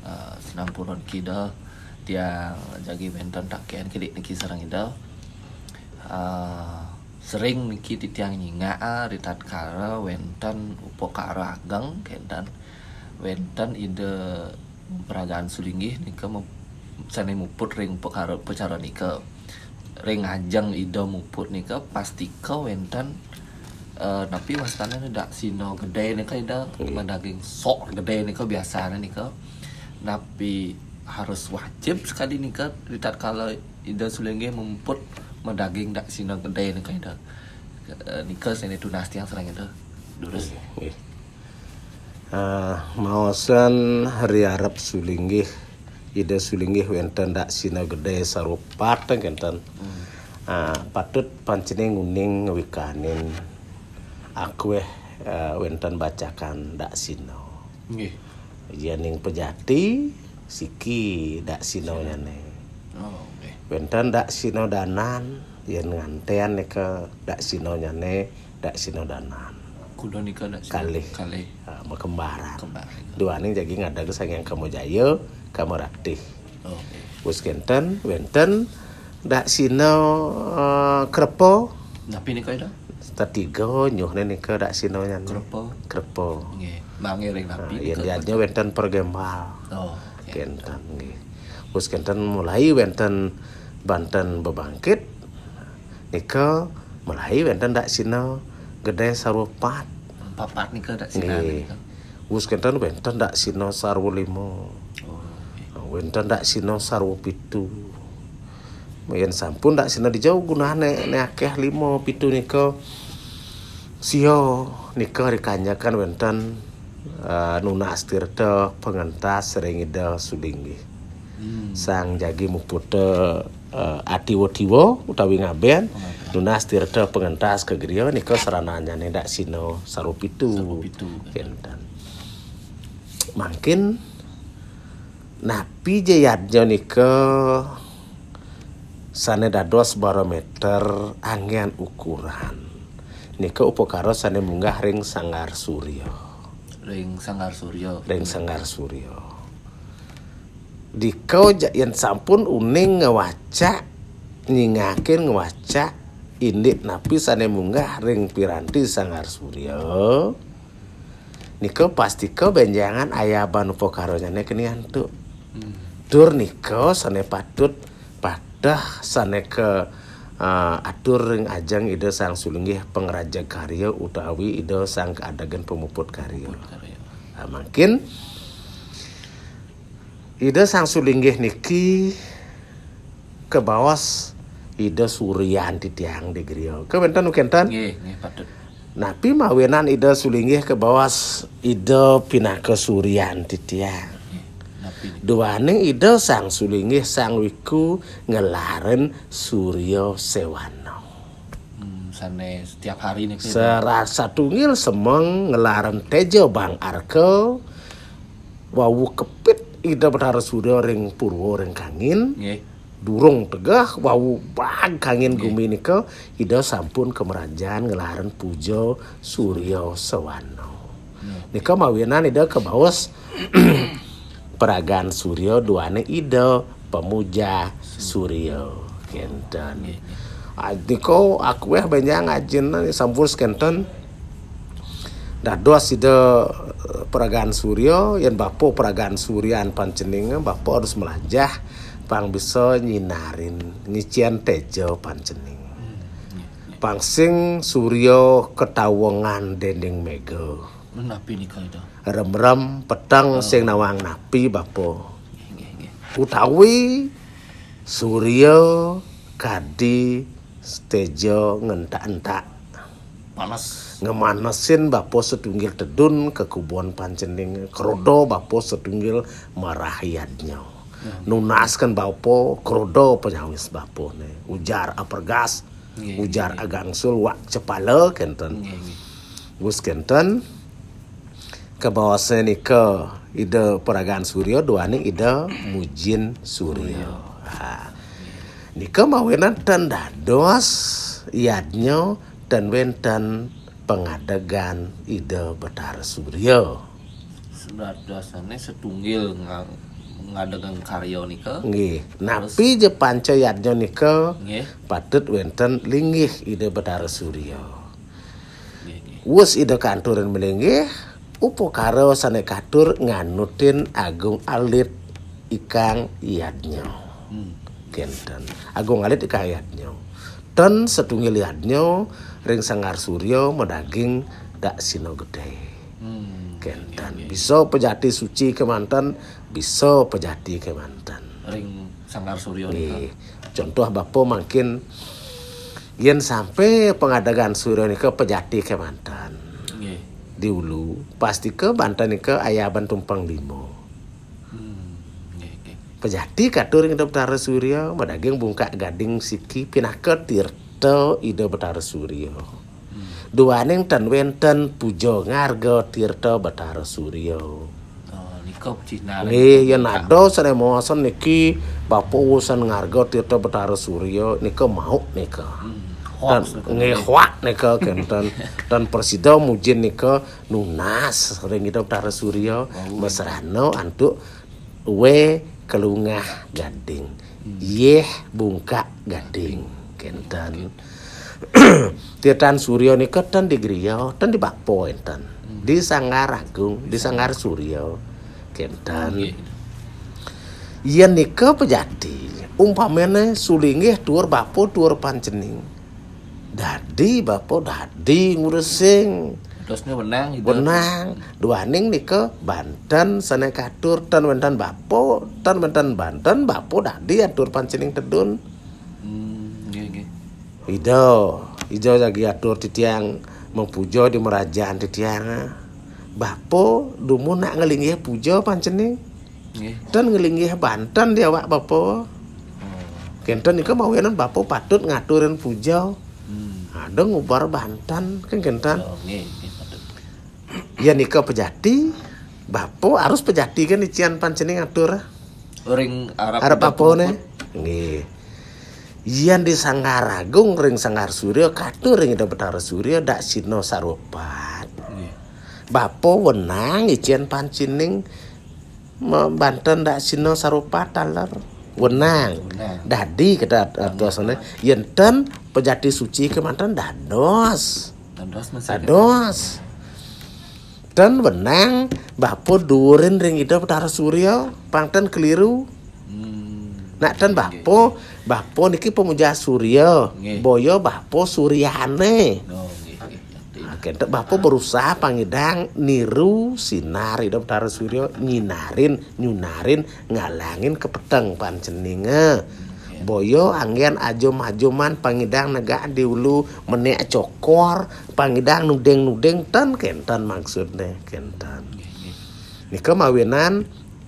senang purun kita tiang jagi benten takian kedik niki sarang ida sering niki tiang nyinga ritat kara wenten upokara ageng kendan wenten ida peragaan sulinggih nika sane muput ring upokara pecara nika ring ajang ida muput nika pastika wenten tapi wastana dak sino gede nika ida daging sok gede nika biasanya nika tapi harus wajib sekali nika ritat kalau ida sulinggih memput daging dak sino gede nika ida nika sene tunas tiang serang ida durus maosan hari Arab sulinggih ida sulinggih wenten dak sino gede sarupat kenten patut pancene nguning wikanin aku wenten bacakan dak sino nggih yaning pejati siki dak sino nyane nggih wenten dak sino danan yen ngantean nika dak sino nyane dak sino danan kuda nika dak kalih kembaran duaning jagi ngadag sangyang kamu jaya kamu ratih wis kenten wenten dak sino krepo tapi nika ida tatiga nyuhne nika dak sino nyane krepo nggih mangiring napi yen dianya wenten pergembal kenten nggih wis kenten mulai wenten Banten bebangkit nika mulai wenten dak sino gede sarupat papat nika dak sino nika wis kenten wenten dak sino sarwu limo wenten dak sino sarwu pitu yen sampun dak sino dijauh gunane nek akeh 5 7 nika sio nika rikanyakan wenten nunas tirta pengentas sering ida sulinggih sang jagi muputa atiwo-tiwo utawi ngaben nunas tirta pengentas kegriya nika sarananya dak sino sarupitu kenten mungkin napi jayadnya nika sane dados barometer angian ukuran nika upakara sane munggah ring sanggar surya dikau yen sampun uning ngewaca nyingakin ngewaca indit napi sane munggah ring piranti sanggar surya nika pastika benjangan ayaban upakaronya kenian tu dur nika sane patut padah sane ke atur ring ajang ida sang sulinggih pengraja karya utawi ida sang keadagan pemuput karya makin ida sang sulinggih niki ke bawas ida suryan di tiang di griya kewenten ukenten nggih patut napi mawenan ida sulinggih ke bawas ida pinaka suryan di tiang duaning ida sang sulinggih sang wiku ngelaren Surya Sewano sane setiap hari nih serasa tungil semeng ngelaren tejo bang arko wawu kepit ida betara surya ring purwo ring kangin durung tegah wawu bang kangin gumi nika ida sampun kemerajaan ngelaren pujo Surya Sewano nika mawinan ida ke bawas peragaan surya duane ida pemuja surya kenten adiko aku banyak ngajin sampun kenten dados ida peragaan surya yen bapo peragaan suryan pancening bapo harus melajah pang bisa nyinarin ngician tejo pancening pangsing surya ketawengan dending mega napi nika ida rem-rem petang sing nawang napi bapo utawi surya kadi stejo ngentak-entak panas ngemanesin bapo setunggal tedun ke kubuan pancening krodo bapo setunggal marahiyadnya nunaskan bapo krodo penyawis bapo ne ujar apergas ujar agangsul wak cepala kenten gus kenten ke bawasnya nika ida peragaan surya duane ida mujin surya nika mawenan dan dados iadnya dan wenten pengadegan ida Betara Surya sudah dasarnya setunggal ngadegeng karya nika. Nggih. Napi je panca yadnya nika Nggih. patut wenten linggih ide Betara Surya. Nggih. Wus ide kanturan melinggih upakara sane katur nganutin Agung Alit ikang yadnya. Kenten. Agung Alit ikang yadnya. Dan setunggal yadnya ring Sanggar Surya medaging dak sino gede. Kenten. Bisa pejati suci kemanten, bisa pejati kemanten. Ring Sanggar Surya Nih, nika. contoh Bapak makin yen sampai pengadagan Surya nika pejati kemanten. Nggih. Di Ulu pasti ke Banten nika ayaban tumpang limo. Nggih. Pejati katur ing Betara Surya medaging bungkak gading siki pinaka tirta ide Betara Surya. Duaning ten wenten puja ngarga tirta Betara Surya. Nika Cina. Nih yen ado saremoasan niki Bapak urusan ngarga tirta Betara Surya nika mau nika. Dan ngehwak nika kenten dan presida mujin nika nunas ring ide Betara Surya mesrano antuk we kelungah gading. Yeh bungkak gading kenten. Tirtan Surya nika ten di griya, ten di Bakpo enten. Di Sanggar Agung, di Sanggar Surya. Kenten. Yen nika pejati, umpamane sulinggih tuur Bapo tuur pancening. Dadi Bapo dadi nguresing. Terusnya wenang Benang, duaning nika Banten sane katur ten wenten Bapo, ten wenten Banten Bapo dadi atur pancening tedun. Nggih. Ijo lagi atur titiang mempujo di merajaan titiang. Bapo dumu nak ngelinggih pujo pancening. Nggih. Dan ngelinggih Banten dia awak Bapo. Kenten nika mawenan Bapo patut ngaturin pujo. Ada ngubar Banten kan kenten. Nggih. Ya nika pejati. Bapo harus pejati kan ician pancening atur. Ring Arab Bapo ne. Nggih. Yan di Sanggar Agung ring Sanggar Surya katur ring ide Betara Surya dak sino sarupat. Bapo wenang ician pancining Banten dak sino sarupat taler. Wenang. Dadi kita atuasane yen ten pejati suci kemanten dados. Dados. Dan wenang Bapo durin ring ide Betara Surya pangten keliru. Nak ten Bapo niki pemuja Surya, boyo Bapo Suryane. Kente Bapo berusaha pangidang niru sinar ide Betara Surya nyunarin ngalangin kepeteng panceninge. Boyo anggen ajom-ajoman pangidang negak di Ulu menek cokor, pangidang nudeng-nudeng ten kenten maksudnya kenten. Nika mawinan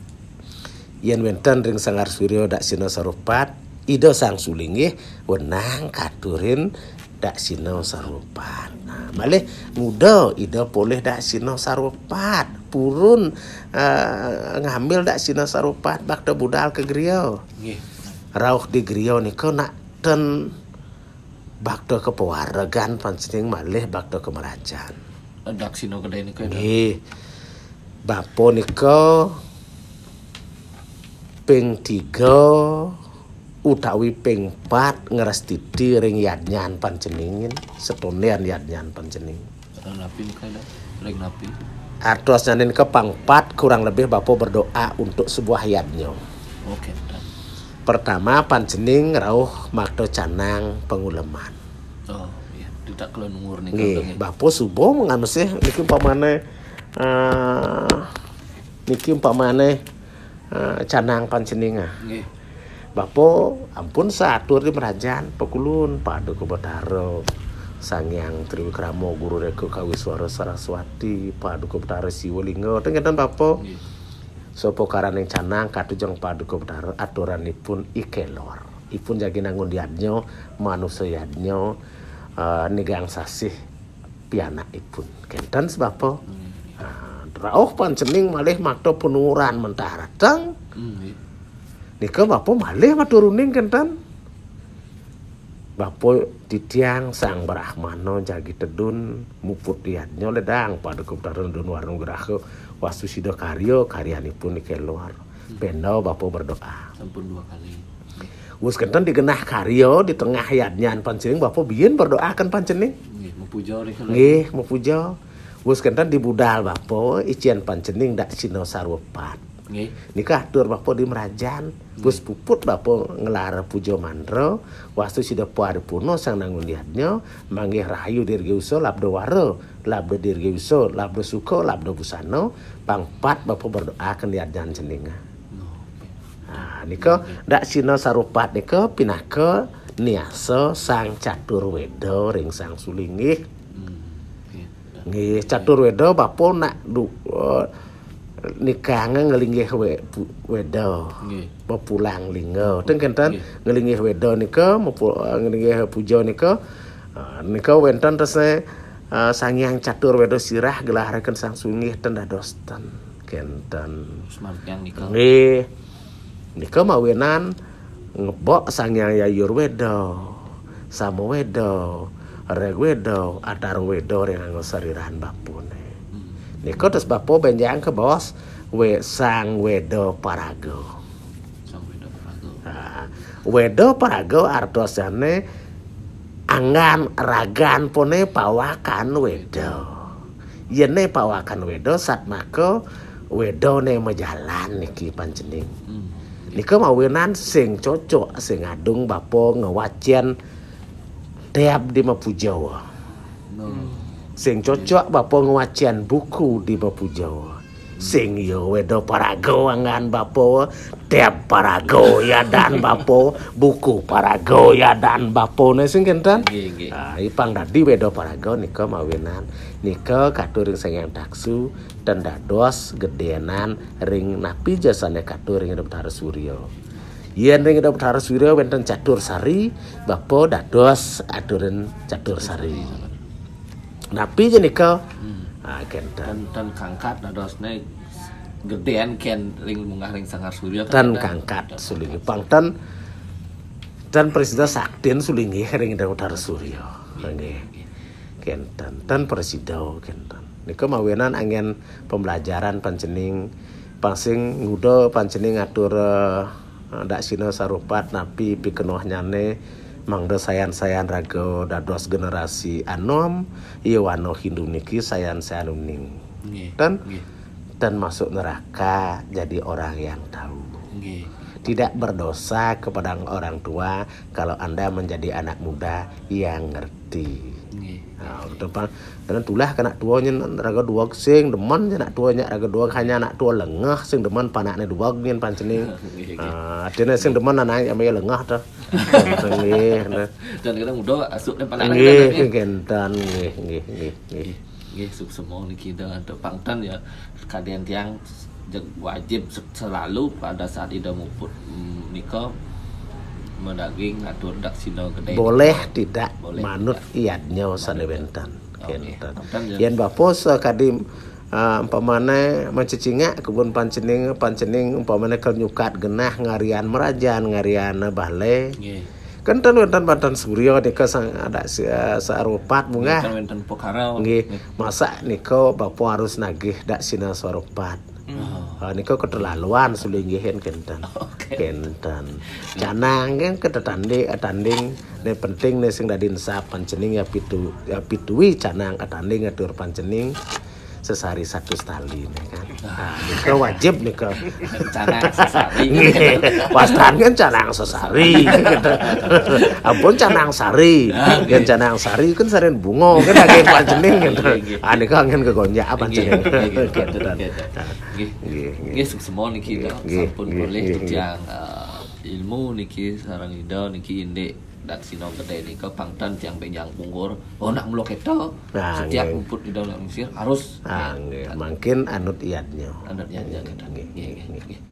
yen wenten ring Sanggar Surya dak sino sarupat ida sang sulinggih wenang katurin dak sino sarupat. Nah, malih muda ida boleh dak sino sarupat purun ngambil dak sino sarupat bakda budal ke griya. Rauh di griya nika nak ten bakda kepewargan pancening malih bakda kemerajaan. Dak sino gede nika. Nggih. Bapo nika ping 3 utawi ping 4 ngerestidi ring yadnyan panceningin setonean yadnyan pancening. Napi nika ring napi. Artosnya nika pang 4 kurang lebih Bapo berdoa untuk sebuah yadnya. Oke. Pertama pancening rauh makdo canang penguleman. Oh iya, tidak kelon umur nika. Nggih, Bapo subuh menganusih niki umpamane canang panceninga. Nggih. Bapo ampun satur di merajaan pekulun Paduka Betara Sangyang Triwikrama Guru Reka Kawiswara Saraswati Paduka Betara Siwalingga tengeten Bapo. Sopo karaning canang katujeng Paduka Betara aturanipun ikelor. Ipun jagi nangun yadnya manusia yadnya nigang sasih pianakipun. Kenten Bapo. Rauh pancening malih makto penuran mentara teng. Nika Bapo malih maturuning kenten. Bapo titiang sang Brahmana jagi tedun muput yadnya ledang Paduka Betara dun warung geraha wastu sida karya karyanipun ikelor. Peno bapo berdoa. Sampun 2 kali. Wis kenten digenah karya di tengah yadnyan panjenengan bapo biyen berdoakan panjenengan. Nggih, mupuja rika. Nggih, mupuja. Wis kenten di budal bapo ician panjenengan dak sino sarwepat. Nggih. Nikah atur bapo di Merajan. Wis puput bapo ngelar puja mandra. Wastu sida paripurna sang nangun dihatnya manggih rahayu dirgeusa labda wara, labda dirgeusa, labda suka, labda busana. Pangpat bapo berdoakan yadnyan jenengan. Nika dak sina sarupat nika pinaka niasa sang catur weda ring sang sulinggih. Nggih, catur weda bapo nak nikah ngelinggih weda. Nggih. Pulang lingga. Teng kenten ngelinggih weda nika ngelinggih puja nika nika wonten tese sang yang catur weda sirah gelaharaken sang sulinggih ten dadosten kenten. Semarang nika. Nggih. Nika mawinan ngebok sang yang yayur wedo, samo wedo, reg wedo, atar wedo yang nganggo sarirahan bapune. Nika terus bapo benjang ke bos sang wedo parago. Sang wedo parago. Wedo parago artosane angan ragan pone pawakan wedo. Yene pawakan wedo satmaka wedone majalan niki panjeneng. Nika mawinan sing cocok sing adung bapo ngewacian teab di Mapujawa. Sing cocok bapo ngewacian buku di Mapujawa. Sing yo wedo parago angan bapo teab parago ya dan bapo buku parago ya dan bapo ne sing kenten. Nggih. Ipang dadi wedo parago nika mawinan nika katuring sang taksu dan dados gedenan ring napi jasane katuring hidup Bathara Surya. Yen ring hidup Bathara Surya wonten catur sari bapo dados aturen catur sari. Napi jenika kenten Dan kangkat dadosne gedean ken ring munggah ring Sanggar Surya dan kangkat sulingi pangten dan presiden sakden sulingi ring hidup Bathara Surya. Nggih. Kenten dan presiden kenten. Nika mawenan angin pembelajaran panjeneng pangsing nguda panjeneng ngatur dak sina sarupat napi pikenoh nyane mangda sayan-sayan raga dados generasi anom ieu wano Hindu niki sayan-sayan uning. Dan masuk neraka jadi orang yang tahu. Tidak berdosa kepada orang tua kalau Anda menjadi anak muda yang ngerti. Depan dan tulah kana tuanya raga dua sing demen anak tuanya raga dua hanya anak tua lengah sing demen panakne dua ngin pancening. Adene sing demen anak ame lengah ta. Nggih. Dan kadang udah asupne panakne. Nggih, kentan nggih. Nggih, semua niki dengan pangtan ya kadian tiang wajib selalu pada saat ida muput nika mendaging ngatur dak sino gede. Boleh tidak manut iadnya sanewenten kenten. Yen bapos kadim umpamane mencecinga kebun pancening umpamane keur nyukat genah ngarian Merajan ngarian Bale. Kenten wonten Bathara Surya nika sang ada sarupat bunga. Wonten Pokhara. Nggih, masa nika bapo harus nagih dak sina sarupat. Nika keterlaluan sulinggihin kenten. Kenten. Canang kan tanding ne penting ne sing dadin sap pancening ya pituwi canang atanding atur pancening sesari satu tali kan. Nika wajib nika canang sesari. Wastan kan canang sesari. Ampun canang sari. Yen canang sari kan saren bunga kan lagi pancening gitu. Nika angin kegonjak pancening. Nggih semua niki sampun boleh yang ilmu niki sareng ida niki indek dak sino gede nika pangtan tiang benjang punggur nak mulo kita setiap umput di dalam Mesir harus mungkin anut iadnya nggih